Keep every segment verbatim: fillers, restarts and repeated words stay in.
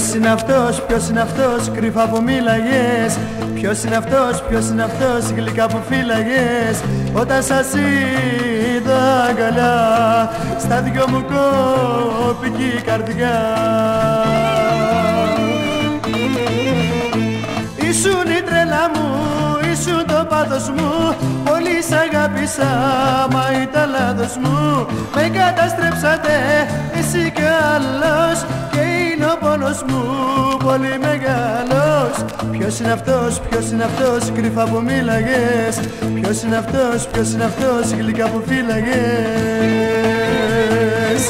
Ποιος είναι αυτός, ποιος είναι αυτός, κρυφά που μίλαγες? Ποιος είναι αυτός, ποιος είναι αυτός, γλυκά που φύλαγες? Όταν σας είδα αγκαλιά, στα δυο μου κόπηκε η καρδιά. Ήσουν η τρέλα μου, ήσουν το πάθος μου, πολύ σ' αγάπησα, μα ήταν λάθος μου. Με καταστρέψατε εσύ κι άλλος, και είναι ο πόνος μου πολύ μεγάλος. Ποιος είναι αυτός, ποιος είναι αυτός, κρυφά που μίλαγες? Ποιος είναι αυτός, ποιος είναι αυτός, γλυκά που φύλαγες?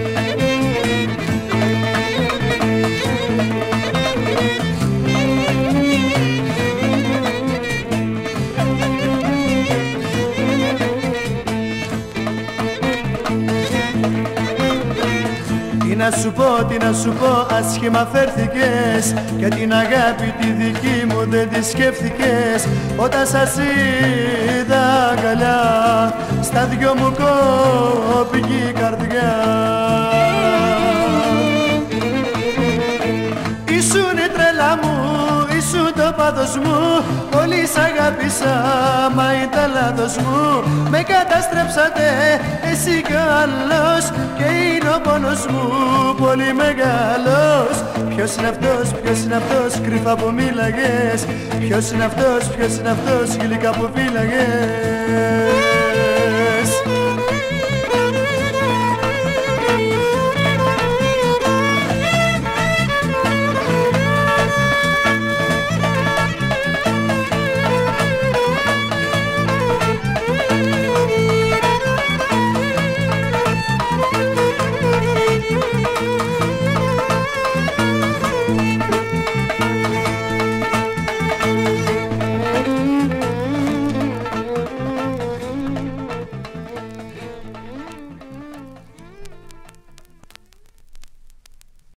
Τι να σου πω, τι να σου πω, άσχημα φέρθηκες, και την αγάπη τη δική μου δεν τη σκέφτηκες. Όταν σας είδα αγκαλιά, στα δυο μου κόπηκε η καρδιά. Ήσουν η τρέλα μου, ήσουν το πάθος μου, πολύ σ' αγάπησα, μα ήταν λάθος μου. Με καταστρέψατε εσύ κι άλλος, και είναι ο πόνος μου πολύ μεγάλος. Ποιος είναι αυτός, ποιος είναι αυτός, κρυφά που μίλαγες? Ποιος είναι αυτός, ποιος είναι αυτός, γλυκά που φύλαγες?